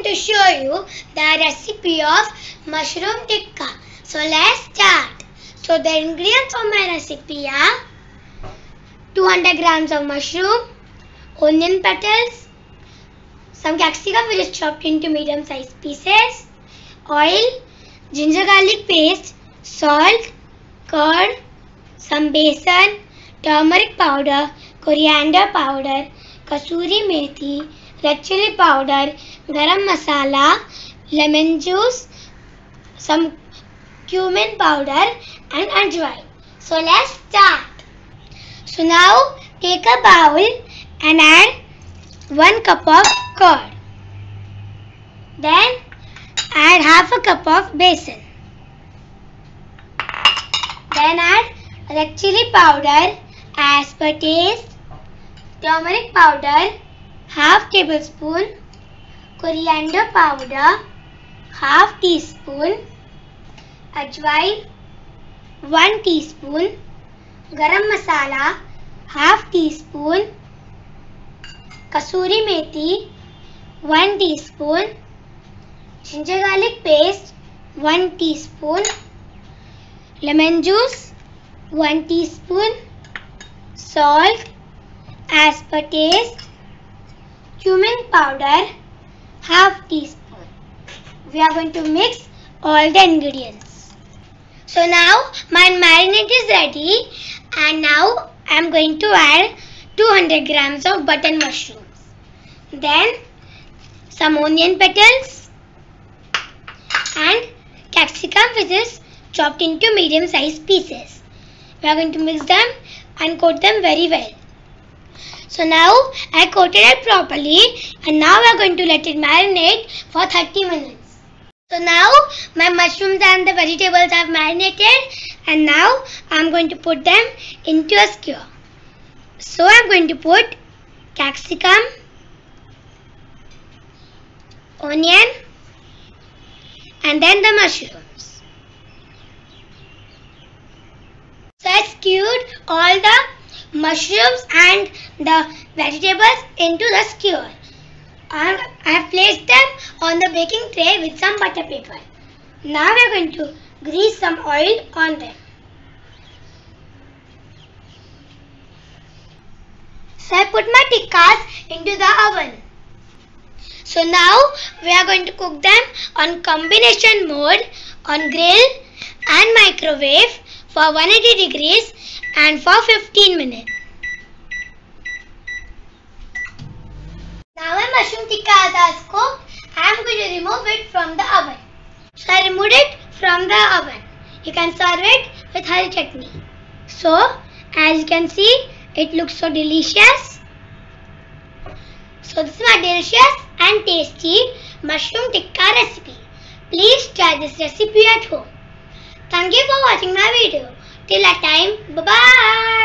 to show you the recipe of mushroom tikka. So let's start. So the ingredients of my recipe are 200 grams of mushroom, onion petals, some capsicum which is chopped into medium sized pieces, oil, ginger garlic paste, salt, curd, some besan, turmeric powder, coriander powder, kasuri methi, red chili powder, garam masala, lemon juice, some cumin powder and ajwain. So let's start. So now take a bowl and add 1 cup of curd. Then add half a cup of besan. Then add red chili powder as per taste, turmeric powder half tablespoon, coriander powder half teaspoon, ajwain 1 teaspoon, garam masala half teaspoon, kasuri methi 1 teaspoon, ginger garlic paste 1 teaspoon, lemon juice 1 teaspoon, salt as per taste, cumin powder half teaspoon. We are going to mix all the ingredients. So now my marinade is ready, and now I am going to add 200 grams of button mushrooms. Then some onion petals and capsicum which is chopped into medium sized pieces. We are going to mix them and coat them very well. So now I coated it properly, and now we are going to let it marinate for 30 minutes. So now my mushrooms and the vegetables have marinated, and now I am going to put them into a skewer. So I am going to put capsicum, onion and then the mushrooms. So I skewed all the mushrooms and the vegetables into the skewer. I have placed them on the baking tray with some butter paper. Now we are going to grease some oil on them. So I put my tikkas into the oven. So now we are going to cook them on combination mode on grill and microwave for 180 degrees and for 15 minutes. Now my mushroom tikkas are cooked, I am going to remove it from the oven. So I removed it from the oven. You can serve it with hari chutney. So as you can see, it looks so delicious. So this is my delicious and tasty mushroom tikka recipe. Please try this recipe at home. Thank you for watching my video. Till that time, bye-bye.